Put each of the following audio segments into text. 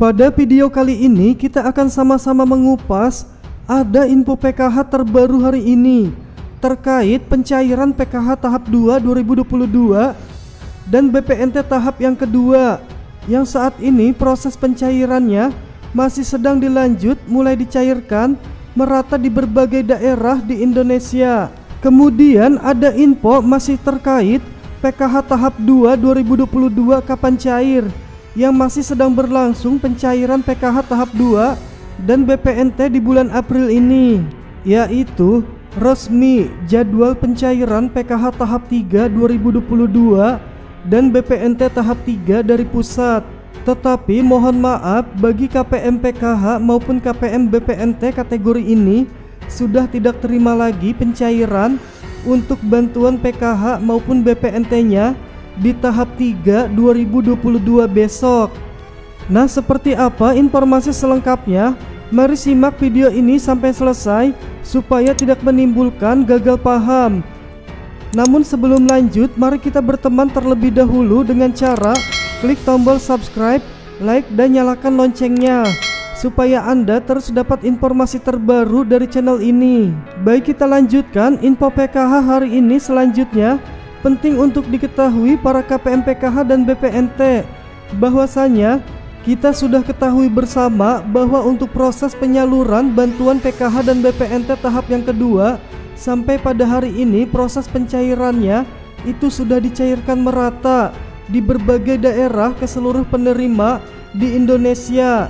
Pada video kali ini kita akan sama-sama mengupas ada info PKH terbaru hari ini terkait pencairan PKH tahap 2 2022 dan BPNT tahap yang kedua yang saat ini proses pencairannya masih sedang dilanjut, mulai dicairkan merata di berbagai daerah di Indonesia. Kemudian ada info masih terkait PKH tahap 2 2022 kapan cair, yang masih sedang berlangsung pencairan PKH tahap 2 dan BPNT di bulan April ini, yaitu resmi jadwal pencairan PKH tahap 3 2022 dan BPNT tahap 3 dari pusat. Tetapi mohon maaf bagi KPM PKH maupun KPM BPNT kategori ini sudah tidak terima lagi pencairan untuk bantuan PKH maupun BPNT-nya di tahap 3 2022 besok. Nah, seperti apa informasi selengkapnya? Mari simak video ini sampai selesai supaya tidak menimbulkan gagal paham. Namun sebelum lanjut, mari kita berteman terlebih dahulu dengan cara klik tombol subscribe, like, dan nyalakan loncengnya supaya Anda terus dapat informasi terbaru dari channel ini. Baik, kita lanjutkan info PKH hari ini. Selanjutnya penting untuk diketahui para KPM PKH dan BPNT bahwasanya kita sudah ketahui bersama bahwa untuk proses penyaluran bantuan PKH dan BPNT tahap yang kedua sampai pada hari ini proses pencairannya itu sudah dicairkan merata di berbagai daerah ke seluruh penerima di Indonesia.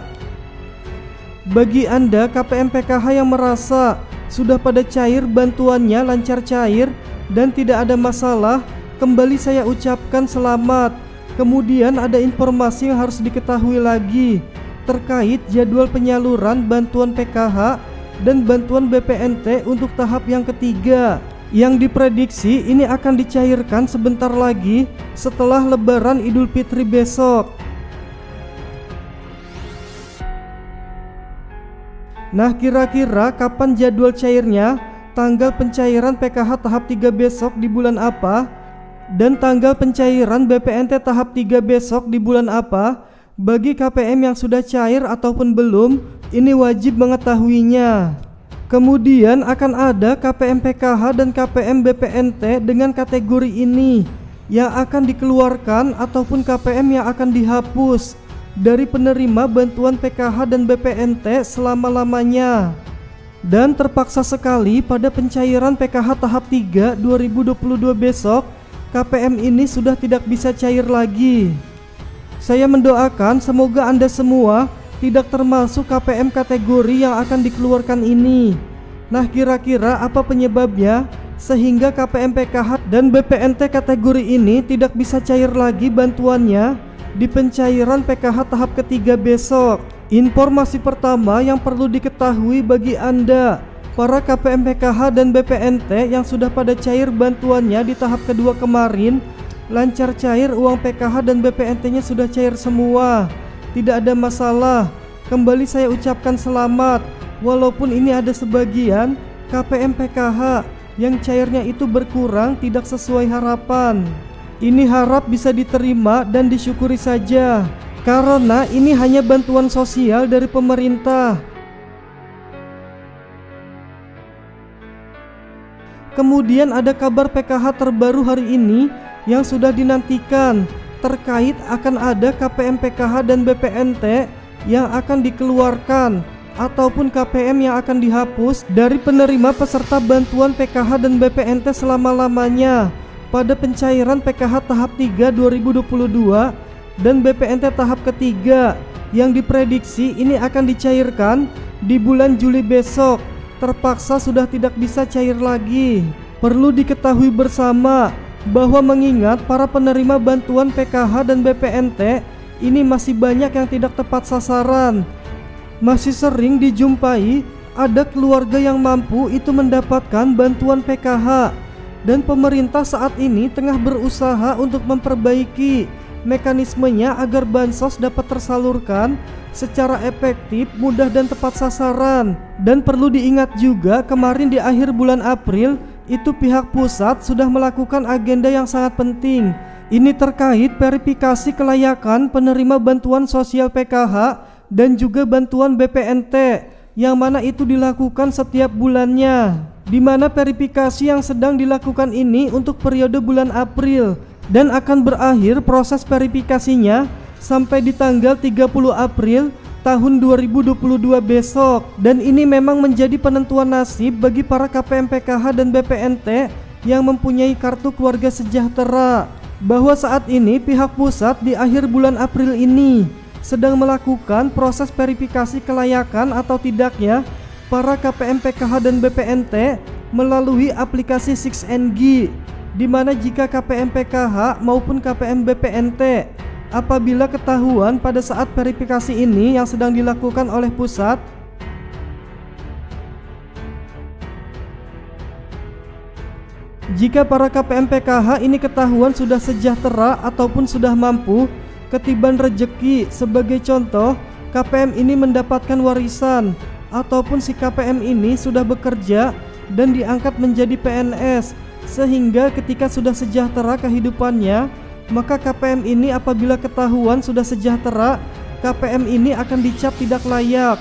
Bagi Anda KPM PKH yang merasa sudah pada cair bantuannya, lancar cair dan tidak ada masalah, kembali saya ucapkan selamat. Kemudian ada informasi yang harus diketahui lagi terkait jadwal penyaluran bantuan PKH dan bantuan BPNT untuk tahap yang ketiga yang diprediksi ini akan dicairkan sebentar lagi setelah Lebaran Idul Fitri besok. Nah, kira-kira kapan jadwal cairnya? Tanggal pencairan PKH tahap 3 besok di bulan apa? Dan tanggal pencairan BPNT tahap 3 besok di bulan apa? Bagi KPM yang sudah cair ataupun belum, ini wajib mengetahuinya. Kemudian akan ada KPM PKH dan KPM BPNT dengan kategori ini yang akan dikeluarkan ataupun KPM yang akan dihapus dari penerima bantuan PKH dan BPNT selama-lamanya. Dan terpaksa sekali pada pencairan PKH tahap 3 2022 besok KPM ini sudah tidak bisa cair lagi. Saya mendoakan semoga Anda semua tidak termasuk KPM kategori yang akan dikeluarkan ini. Nah, kira-kira apa penyebabnya sehingga KPM PKH dan BPNT kategori ini tidak bisa cair lagi bantuannya di pencairan PKH tahap ketiga besok? Informasi pertama yang perlu diketahui bagi Anda para KPM PKH dan BPNT yang sudah pada cair bantuannya di tahap kedua kemarin, lancar cair, uang PKH dan BPNT-nya sudah cair semua, tidak ada masalah. Kembali saya ucapkan selamat, walaupun ini ada sebagian KPM PKH yang cairnya itu berkurang tidak sesuai harapan. Ini harap bisa diterima dan disyukuri saja, karena ini hanya bantuan sosial dari pemerintah. Kemudian ada kabar PKH terbaru hari ini yang sudah dinantikan terkait akan ada KPM PKH dan BPNT yang akan dikeluarkan ataupun KPM yang akan dihapus dari penerima peserta bantuan PKH dan BPNT selama-lamanya pada pencairan PKH tahap 3 2022 dan BPNT tahap ketiga yang diprediksi ini akan dicairkan di bulan Juli besok. Terpaksa sudah tidak bisa cair lagi. Perlu diketahui bersama bahwa mengingat para penerima bantuan PKH dan BPNT ini masih banyak yang tidak tepat sasaran. Masih sering dijumpai ada keluarga yang mampu itu mendapatkan bantuan PKH, dan pemerintah saat ini tengah berusaha untuk memperbaiki mekanismenya agar bansos dapat tersalurkan secara efektif, mudah dan tepat sasaran. Dan perlu diingat juga kemarin di akhir bulan April itu pihak pusat sudah melakukan agenda yang sangat penting. Ini terkait verifikasi kelayakan penerima bantuan sosial PKH dan juga bantuan BPNT yang mana itu dilakukan setiap bulannya, di mana verifikasi yang sedang dilakukan ini untuk periode bulan April dan akan berakhir proses verifikasinya sampai di tanggal 30 April tahun 2022 besok. Dan ini memang menjadi penentuan nasib bagi para KPM PKH dan BPNT yang mempunyai kartu keluarga sejahtera, bahwa saat ini pihak pusat di akhir bulan April ini sedang melakukan proses verifikasi kelayakan atau tidaknya para KPM PKH dan BPNT melalui aplikasi 6NG, di mana jika KPM PKH maupun KPM BPNT apabila ketahuan pada saat verifikasi ini yang sedang dilakukan oleh pusat, jika para KPM PKH ini ketahuan sudah sejahtera ataupun sudah mampu ketiban rejeki, sebagai contoh KPM ini mendapatkan warisan ataupun si KPM ini sudah bekerja dan diangkat menjadi PNS, sehingga ketika sudah sejahtera kehidupannya, maka KPM ini apabila ketahuan sudah sejahtera, KPM ini akan dicap tidak layak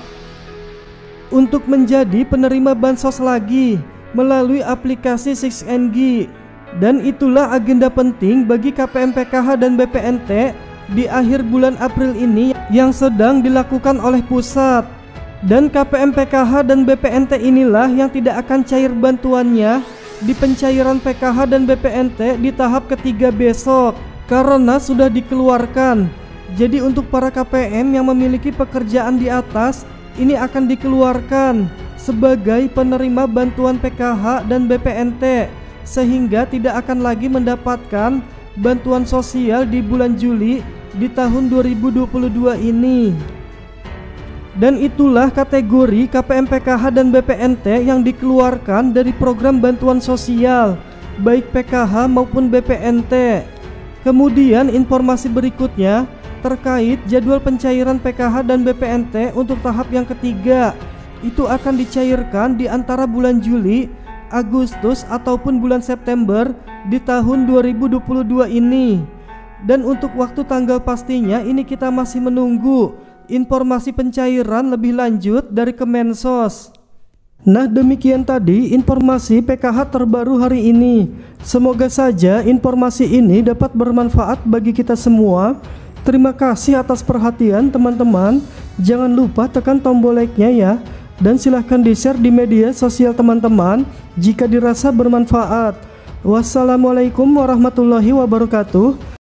untuk menjadi penerima bansos lagi melalui aplikasi 6NG. Dan itulah agenda penting bagi KPM PKH dan BPNT di akhir bulan April ini yang sedang dilakukan oleh pusat. Dan KPM PKH dan BPNT inilah yang tidak akan cair bantuannya di pencairan PKH dan BPNT di tahap ketiga besok karena sudah dikeluarkan. Jadi untuk para KPM yang memiliki pekerjaan di atas ini akan dikeluarkan sebagai penerima bantuan PKH dan BPNT, sehingga tidak akan lagi mendapatkan bantuan sosial di bulan Juli di tahun 2022 ini. Dan itulah kategori KPM PKH dan BPNT yang dikeluarkan dari program bantuan sosial baik PKH maupun BPNT. Kemudian informasi berikutnya terkait jadwal pencairan PKH dan BPNT untuk tahap yang ketiga, itu akan dicairkan di antara bulan Juli, Agustus ataupun bulan September di tahun 2022 ini. Dan untuk waktu tanggal pastinya ini kita masih menunggu informasi pencairan lebih lanjut dari Kemensos. Nah, demikian tadi informasi PKH terbaru hari ini. Semoga saja informasi ini dapat bermanfaat bagi kita semua. Terima kasih atas perhatian teman-teman. Jangan lupa tekan tombol like-nya ya, dan silahkan di-share di media sosial teman-teman jika dirasa bermanfaat. Wassalamualaikum warahmatullahi wabarakatuh.